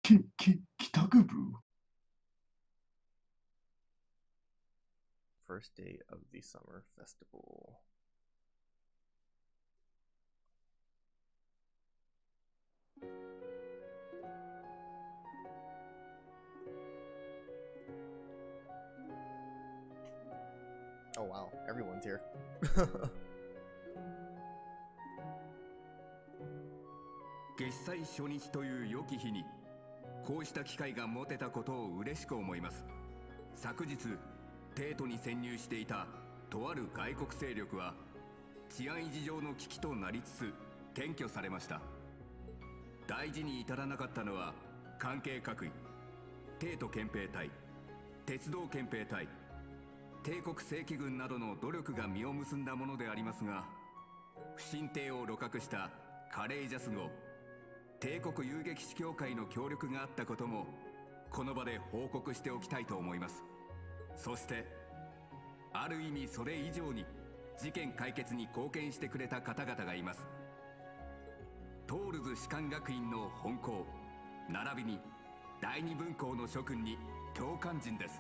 帰宅部 First day of the summer festival. Oh wow, everyone's here. 月祭初日という良き日にこうした機会が持てたことを嬉しく思います。昨日帝都に潜入していたとある外国勢力は治安維持上の危機となりつつ検挙されました。大事に至らなかったのは関係各位、帝都憲兵隊、鉄道憲兵隊、帝国正規軍などの努力が実を結んだものでありますが、不審艇を鹵獲したカレイジャス号、帝国遊撃士協会の協力があったこともこの場で報告しておきたいと思います。そしてある意味それ以上に事件解決に貢献してくれた方々がいます。トールズ士官学院の本校並びに第二分校の諸君に教官陣です。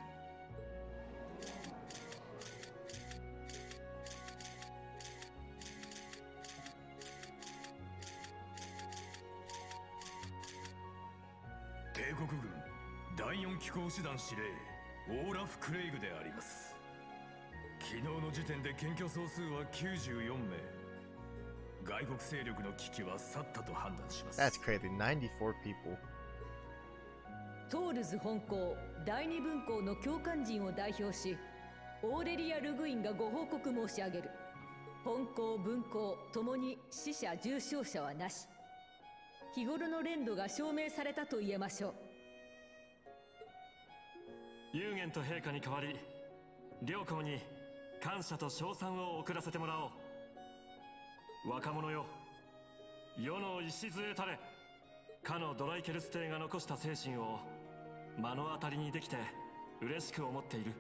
帝国軍第4機構師団司令オーラフ・クレイグであります。昨日の時点で検挙総数は94名。外国勢力の危機は去ったと判断します。 That's crazy, 94 people. トールズ本校第二分校の教官陣を代表し、オーレリア・ルグインがご報告申し上げる。本校分校ともに死者重傷者はなし。日頃の練度が証明されたと言えましょう。 幽玄と陛下に代わり両校に感謝と称賛を送らせてもらおう。若者よ、世の礎たれ。かのドライケルス帝が残した精神を目の当たりにできて嬉しく思っている。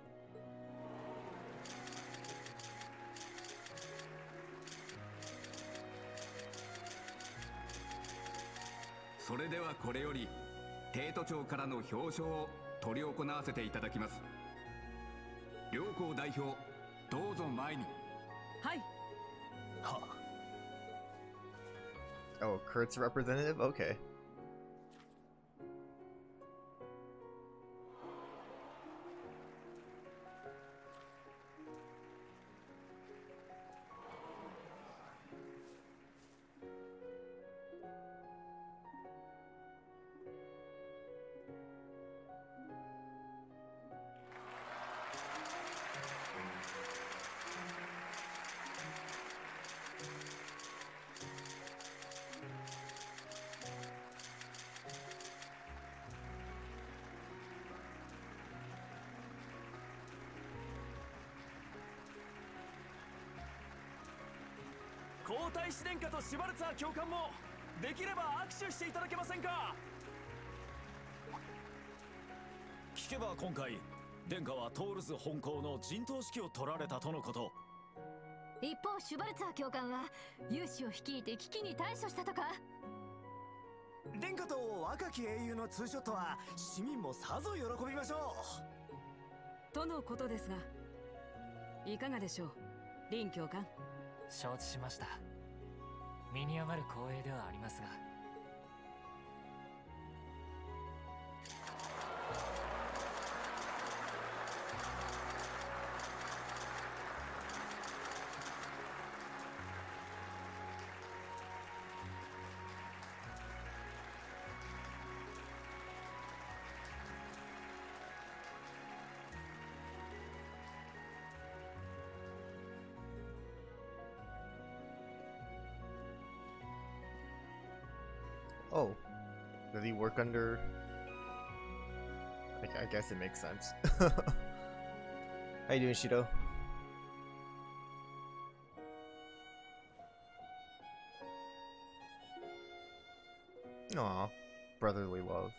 それではこれより帝都庁からの表彰を執り行わせていただきます。両校代表どうぞ前に。 はい。 は Oh, Kurt's representative? Okay. 「皇太子殿下とシュバルツァー教官もできれば握手していただけませんか?」聞けば今回殿下はトールズ本校の陣頭指揮を取られたとのこと。 一方シュバルツァー教官は勇士を率いて危機に対処したとか。 殿下と若き英雄のツーショットは市民もさぞ喜びましょう。とのことですが、いかがでしょう、林教官。 承知しました。身に余る光栄ではありますが。 Oh, does he work under? I guess it makes sense. How you doing, Shido? Aw, brotherly love.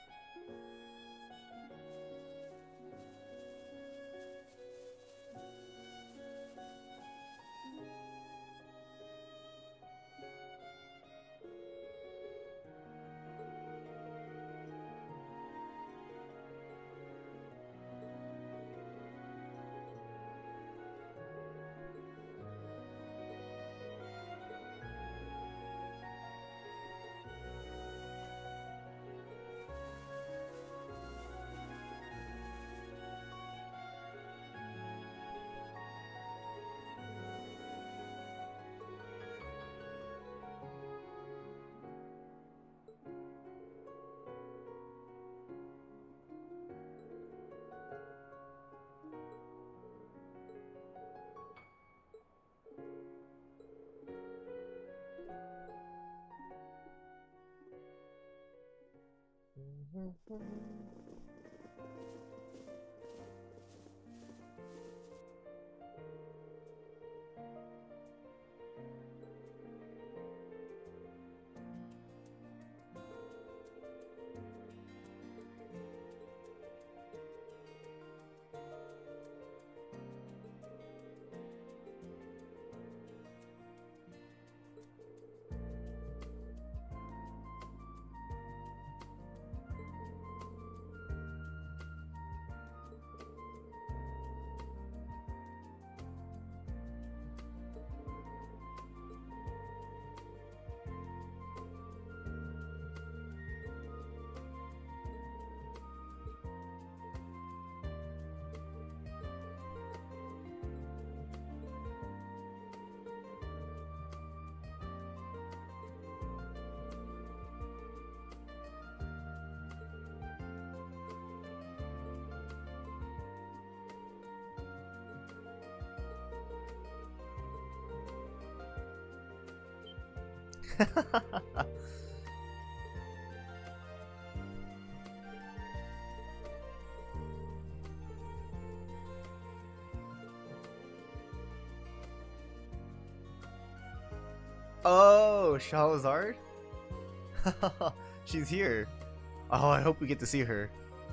Oh, Shalazard? She's here. Oh, I hope we get to see her.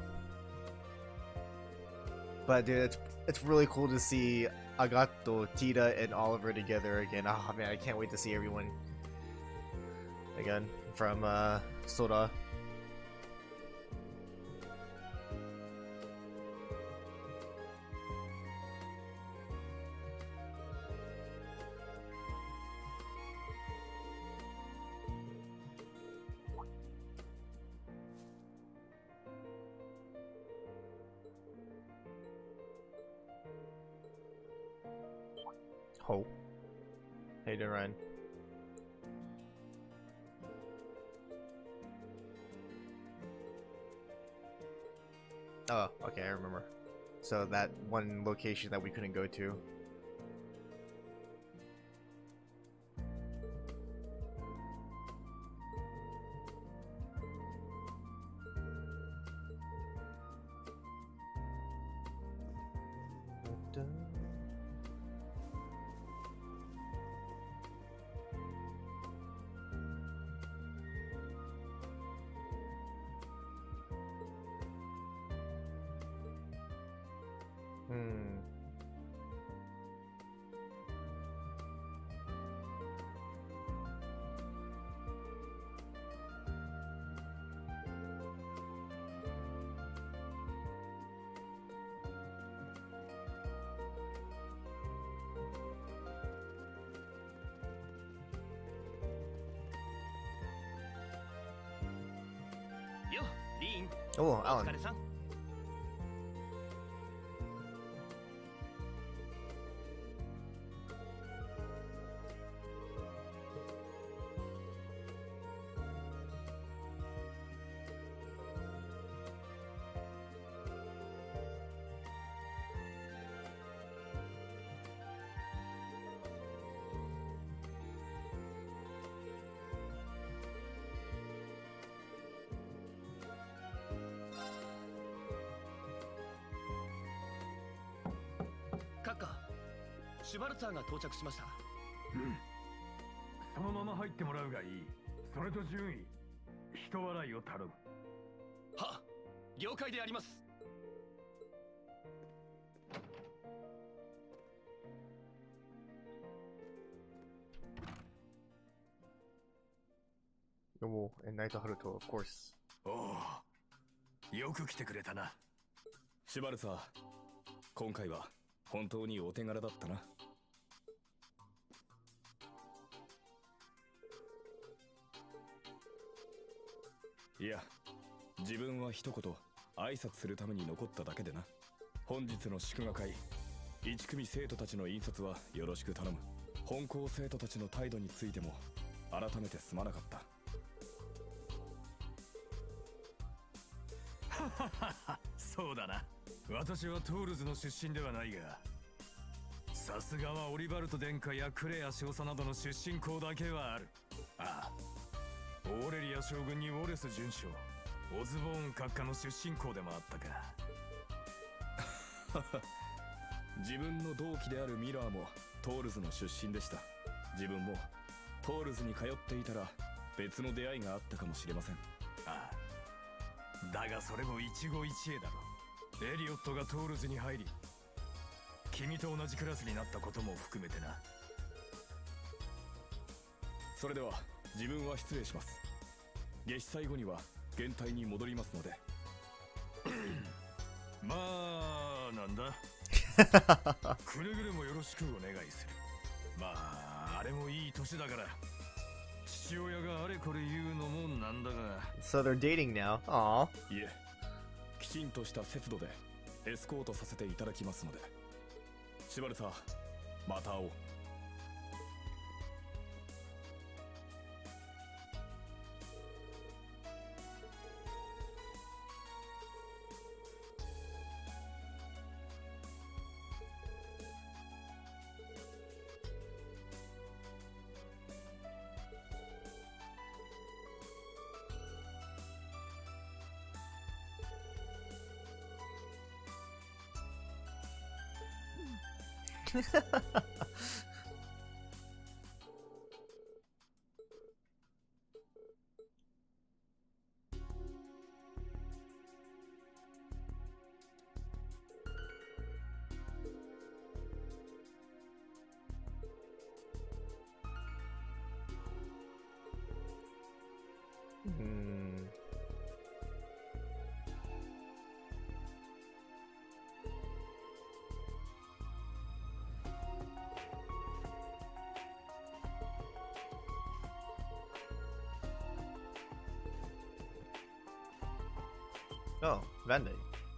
But dude, it's really cool to see Agato, Tita, and Oliver together again. Oh man, I can't wait to see everyone again from Sora. Hope. Hey, to run. Oh, okay, I remember. So that one location that we couldn't go to. Oh, Alan. シュバルツァーが到着しました。 そのまま入ってもらうがいい。それと順位、人笑いを頼む。 は、了解であります。 Oh, and Naito Haruto, of course. おお、よく来てくれたな。 シュバルツァー、今回は本当にお手柄だったな。いや、自分は一言挨拶するために残っただけでな。本日の祝賀会、1組生徒たちの引率はよろしく頼む。本校生徒たちの態度についても改めてすまなかった。 そうだな。私はトールズの出身ではないが、さすがはオリバルト殿下やクレア少佐などの出身校だけはある。ああ、オーレリア将軍にウォレス准将、 オズボーン閣下の出身校でもあったか。 自分の同期であるミラーもトールズの出身でした。自分もトールズに通っていたら別の出会いがあったかもしれません。 ああ、だがそれも一期一会だろ。エリオットがトールズに入り君と同じクラスになったことも含めてな。 それでは自分は失礼します。夏至祭後には現隊に戻りますので。 まあなんだ。くれぐれもよろしくお願いする。まああれもいい年だから父親があれこれ言うのもなんだが。 So they're dating now. Aw. いえ、きちんとした節度でエスコートさせていただきますので。シュバルツァー、また会おう。 Hmm. Oh, vending.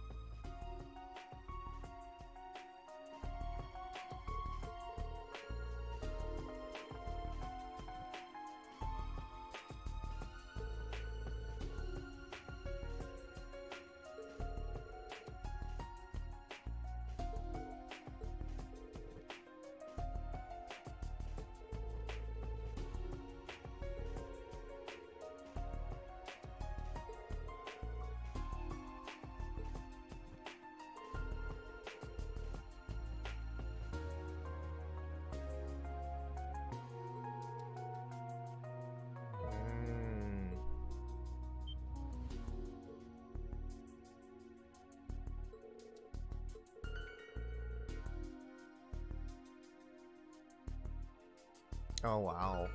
Oh, wow.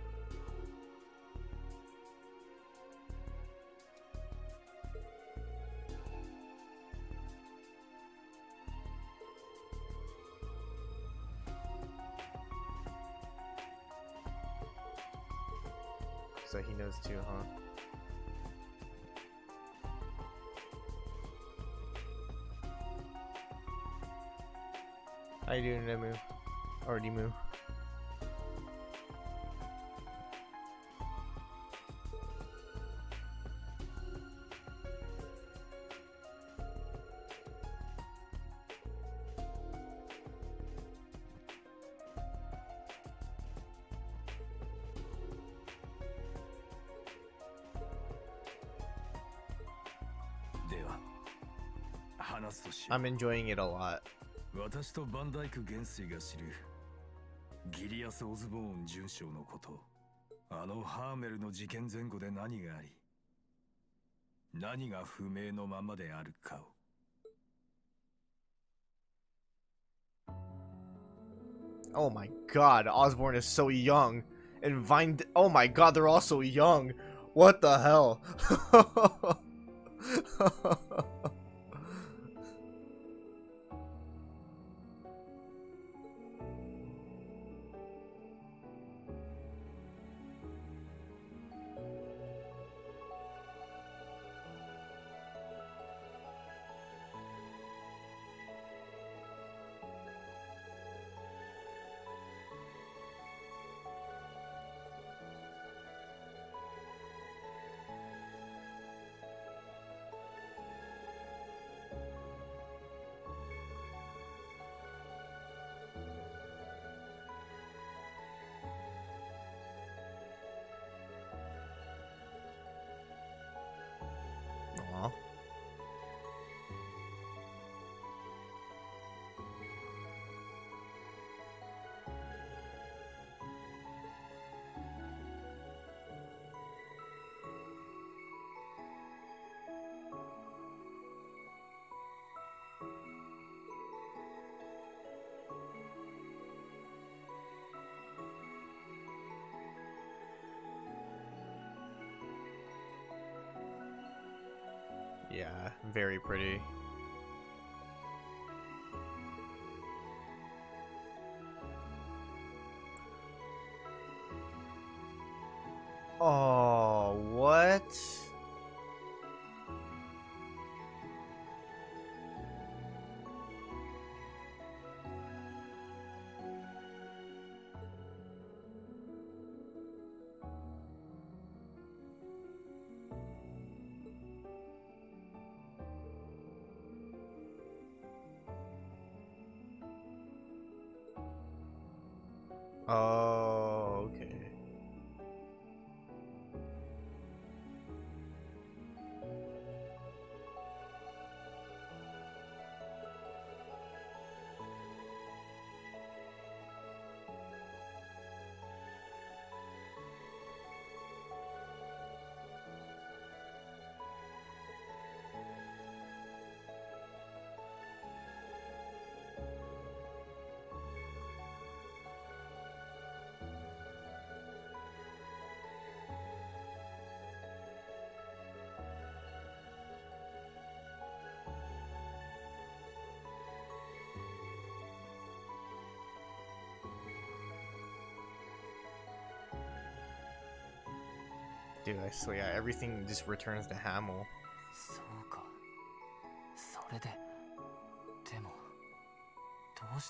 So he knows too, huh? How you doing, Nemu? Or Nemu? I'm enjoying it a lot. 私とバンダイク元帥が知るギリアス・オズボーン准将のこと、あのハーメルの事件前後で何があり、何が不明のままであるかを。 Oh my god, Osborne is so young. And Vine, oh my god, they're all so young. What the hell? Yeah, very pretty. Oh, what? Oh, okay. Dude, I swear, yeah, everything just returns to Hamill. そうか。それで。でも、どうして？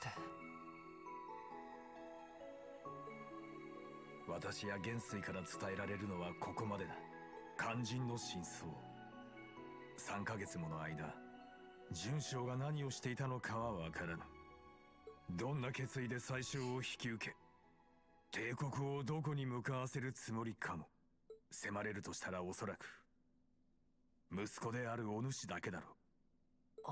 私や元帥から伝えられるのはここまでだ。肝心の真相。3ヶ月もの間、准将が何をしていたのかはわからぬ。どんな決意で宰相を引き受け、帝国をどこに向かわせるつもりかも。迫れるとしたらおそらく息子であるお主だけだろう。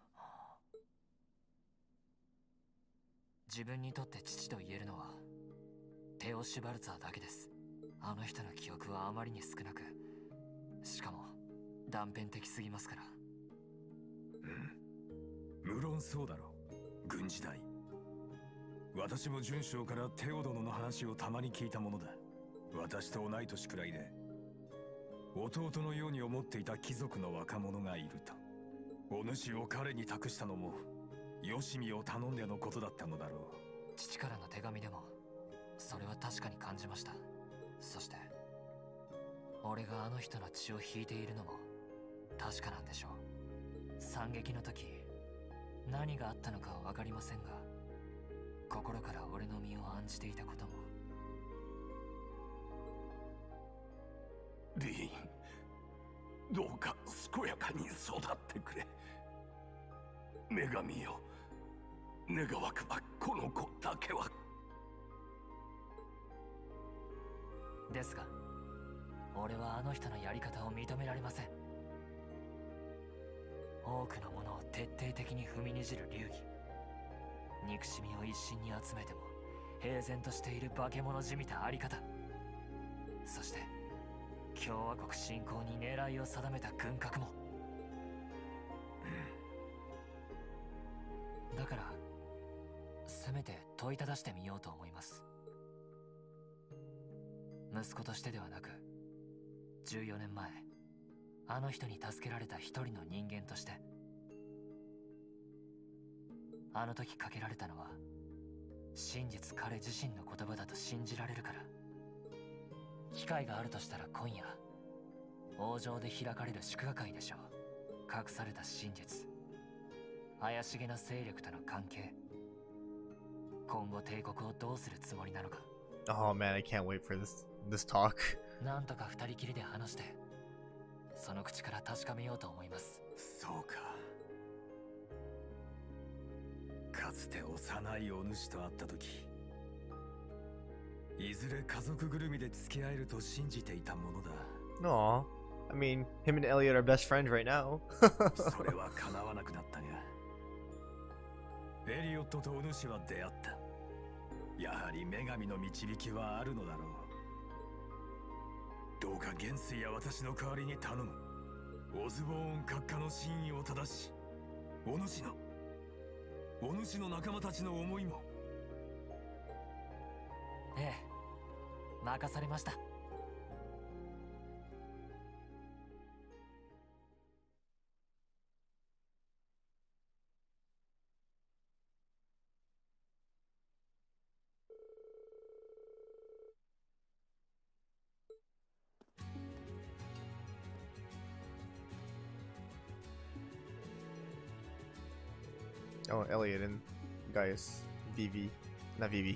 自分にとって父と言えるのはテオ・シュバルツァーだけです。あの人の記憶はあまりに少なく、しかも断片的すぎますから。 無論そうだろう。軍時代、私も准将からテオ殿の話をたまに聞いたものだ。私と同い年くらいで弟のように思っていた貴族の若者がいると。お主を彼に託したのもよしみを頼んでのことだったのだろう。 父からの手紙でもそれは確かに感じました。そして俺があの人の血を引いているのも確かなんでしょう。惨劇の時何があったのかは分かりませんが、心から俺の身を案じていたことも。 リーン、どうか健やかに育ってくれ。女神よ、願わくばこの子だけは。 ですが俺はあの人のやり方を認められません。多くのものを徹底的に踏みにじる流儀、憎しみを一身に集めても平然としている化け物じみたあり方、そして共和国侵攻に狙いを定めた軍拡も、だからせめて問いただしてみようと思います。息子としてではなく、14年前あの人に助けられた一人の人間として。あの時かけられたのは真実彼自身の言葉だと信じられるから。機会があるとしたら今夜王城で開かれる祝賀会でしょう。隠された真実、怪しげな勢力との関係、今後帝国をどうするつもりなのか。 Oh man, I can't wait for this talk. なんとか二人きりで話してその口から確かめようと思います。 そうか。かつて幼いお主と会った時、いずれ家族ぐるみで付き合えると信じていたものだ。 No, I mean, him and Elliot are best friends right now. それは叶わなくなったが、エリオットとお主は出会った。やはり女神の導きはあるのだろう。どうか元帥や私の代わりに頼む。オズボーン閣下の真意を正し、お主の仲間たちの思いも。 ええ、任されました。 Oh, Elliot and Gaius. Vivi. Not Vivi.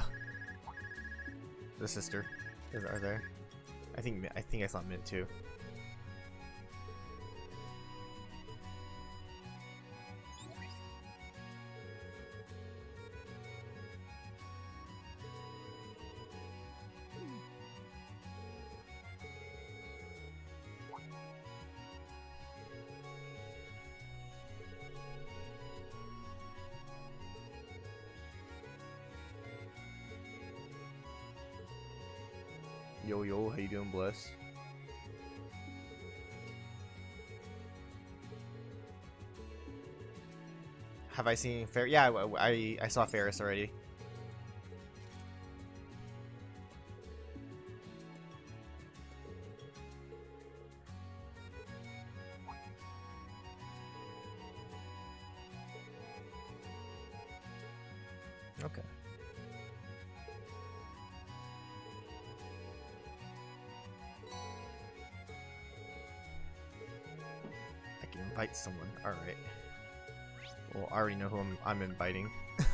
The sister are there. I think I saw Mint too. Yo, how you doing, Bless? Have I seen Ferris? Yeah, I saw Ferris already. Okay. Invite someone. Alright. Well, I already know who I'm inviting.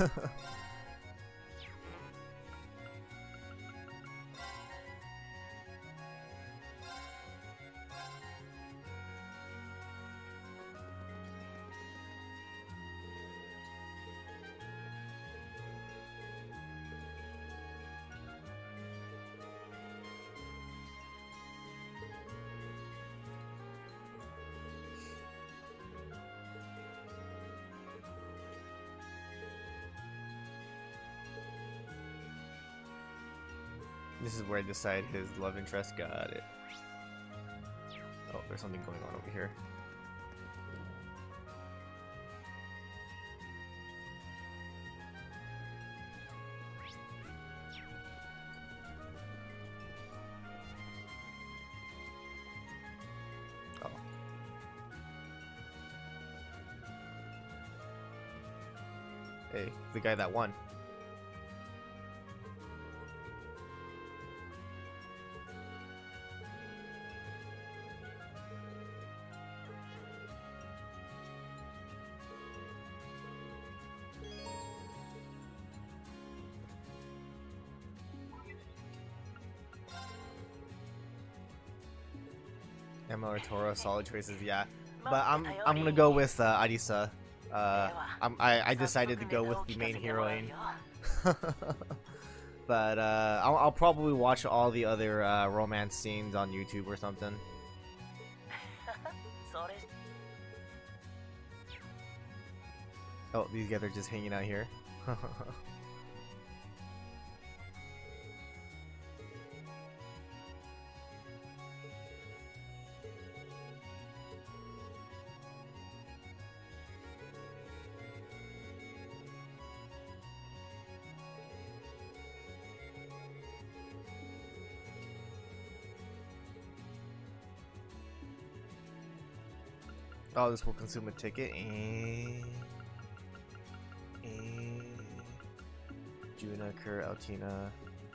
This is where I decide his love interest. Got it. Oh, there's something going on over here. Oh. Hey, the guy that won. Emma or Tora, solid choices, yeah. But I'm gonna go with Arisa. I decided to go with the main heroine. But I'll probably watch all the other romance scenes on YouTube or something. Oh, these guys are just hanging out here. Oh, this will consume a ticket. Juna, Kerr, Altina.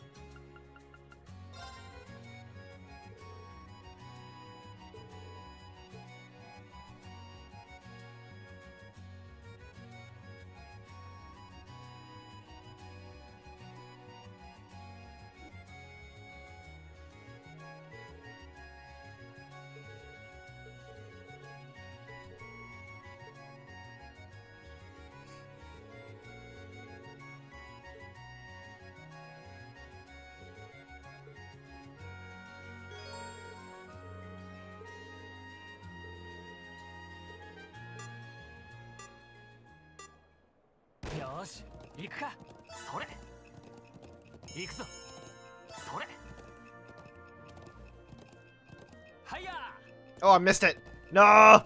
Oh, I missed it. No.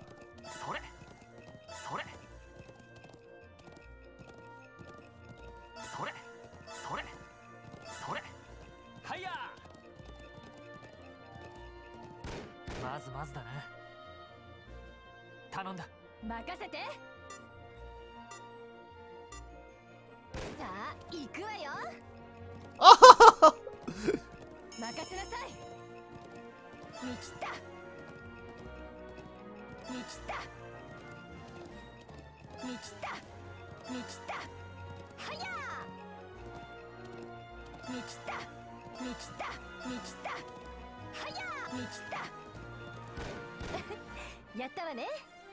見切ったはや見切った見切った見切ったはや見切ったやったわね。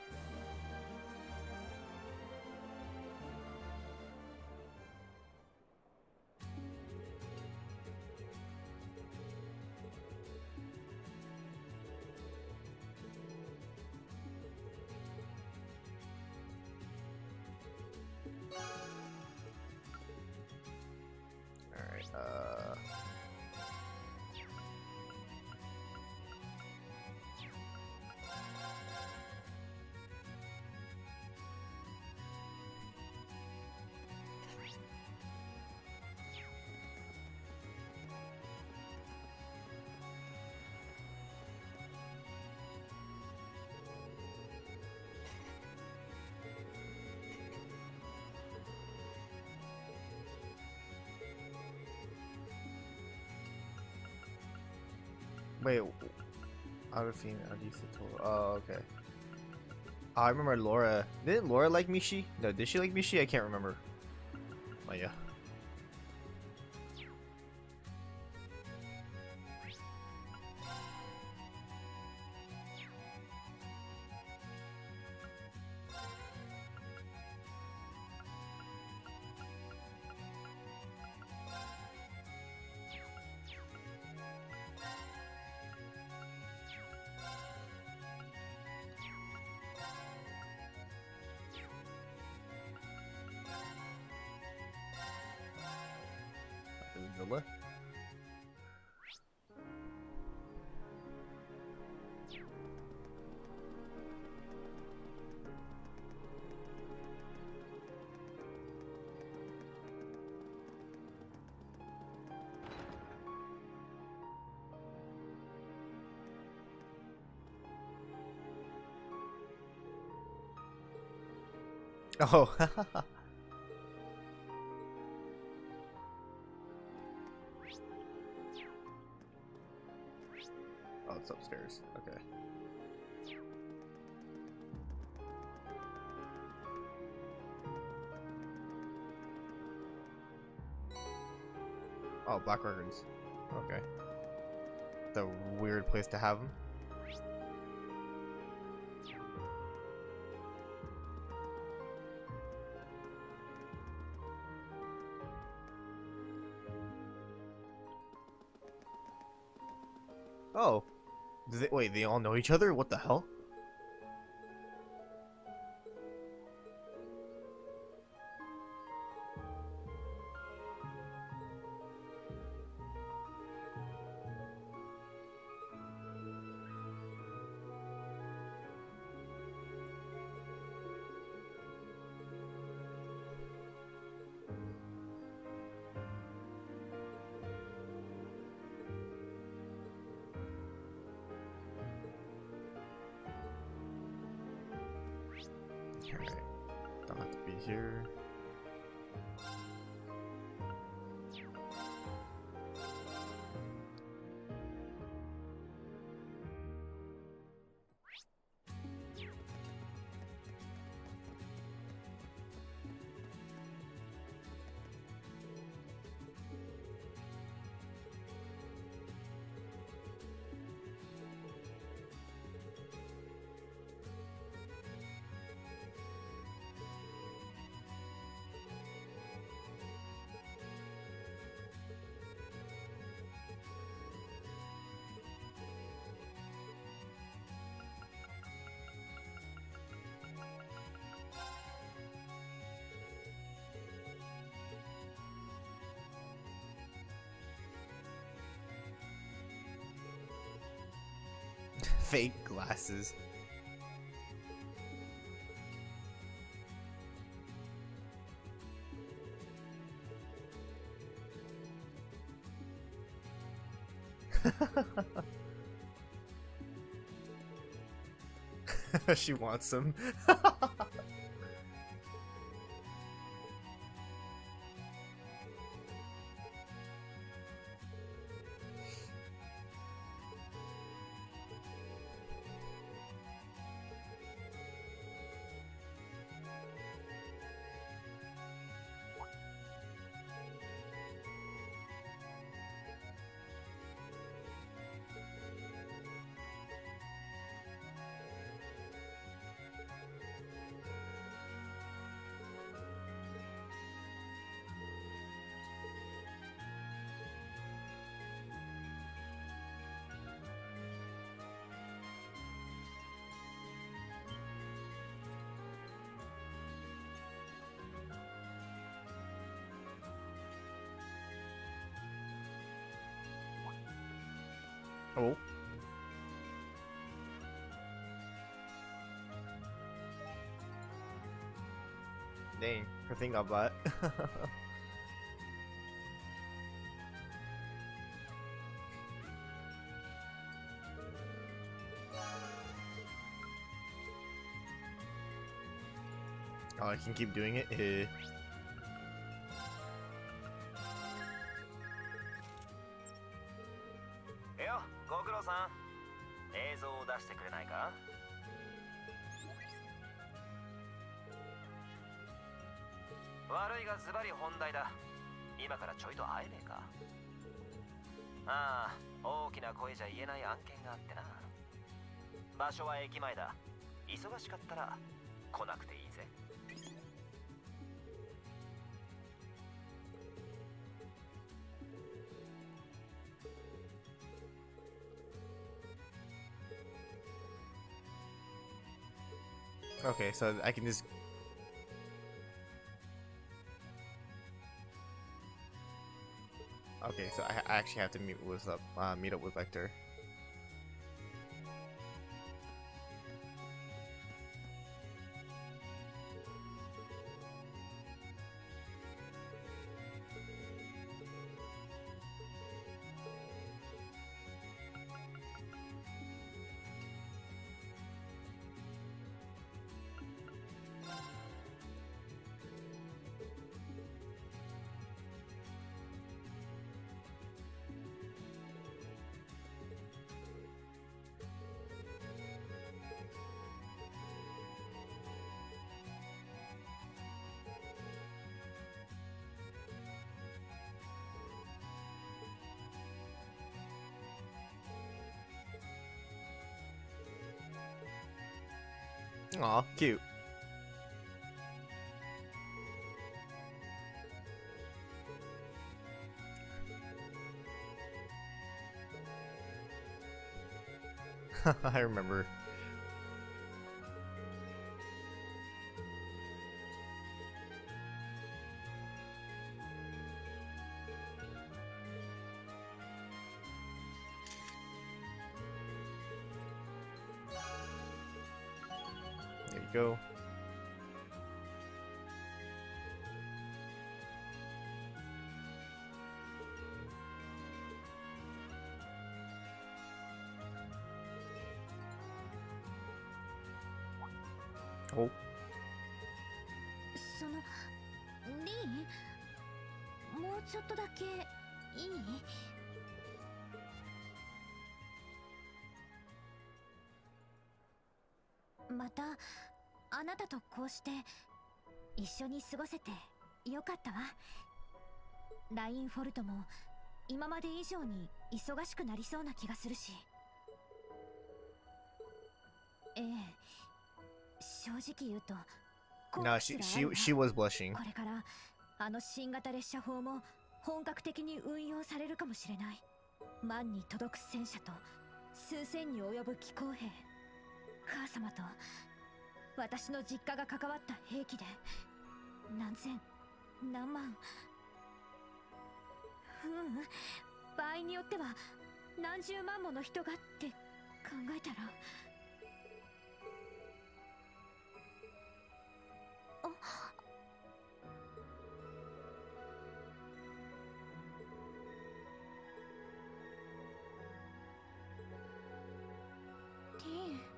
Wait, Adolphine, Adisa told. Oh, okay. Oh, I remember Laura. Didn't Laura like Mishi? No, did she like Mishi? I can't remember. Oh, yeah. Villa. Oh, oh, it's upstairs. Okay. Oh, Black Records. Okay. The weird place to have them. Oh. Wait, they all know each other? What the hell? Alright, don't have to be here. Fake glasses. She wants them. Oh. Dang, her thing got bought. Oh, I can keep doing it? Yo, ご苦労さん。映像を出してくれないか？悪いがズバリ本題だ。今からちょいと会えねえか？ああ、大きな声じゃ言えない案件があってな。場所は駅前だ。忙しかったら来なくていいぜ。 Okay, so I can just... Okay, so I actually have to meet up with Vector. Aw, cute. I remember. There you go. Oh. そのリン、もうちょっとだけいい？またあなたとこうして一緒に過ごせてよかったわ。ラインフォルトも今まで以上に忙しくなりそうな気がするし。ええ、正直言うと No, she was blushing. これからあの新型列車砲も本格的に運用されるかもしれない。万に届く戦車と数千に及ぶ機甲兵、母様と私の実家が関わった兵器で何千何万、場合によっては何十万もの人がって考えたら、ティーン、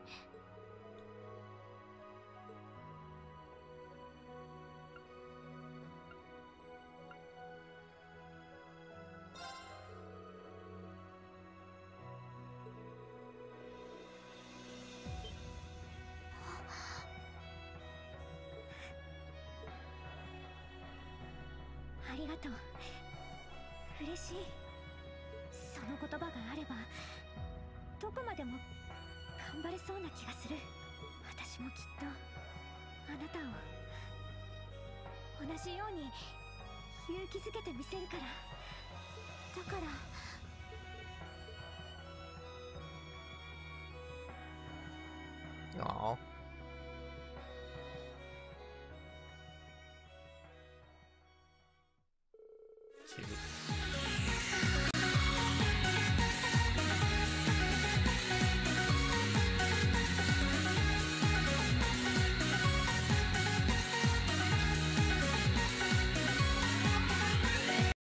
ありがとう。嬉しい。その言葉があればどこまでも頑張れそうな気がする。私もきっとあなたを同じように勇気づけてみせるから。だから Aw. Cute.